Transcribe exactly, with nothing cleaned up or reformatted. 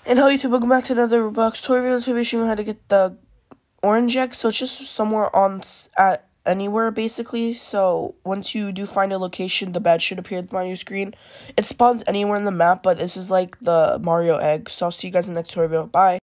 And hello YouTube, welcome back to another Roblox tutorial. Today we're showing you how to get the orange egg. So it's just somewhere on at anywhere basically. So once you do find a location, the badge should appear on your screen. It spawns anywhere in the map, but this is like the Mario egg. So I'll see you guys in the next tutorial. Bye.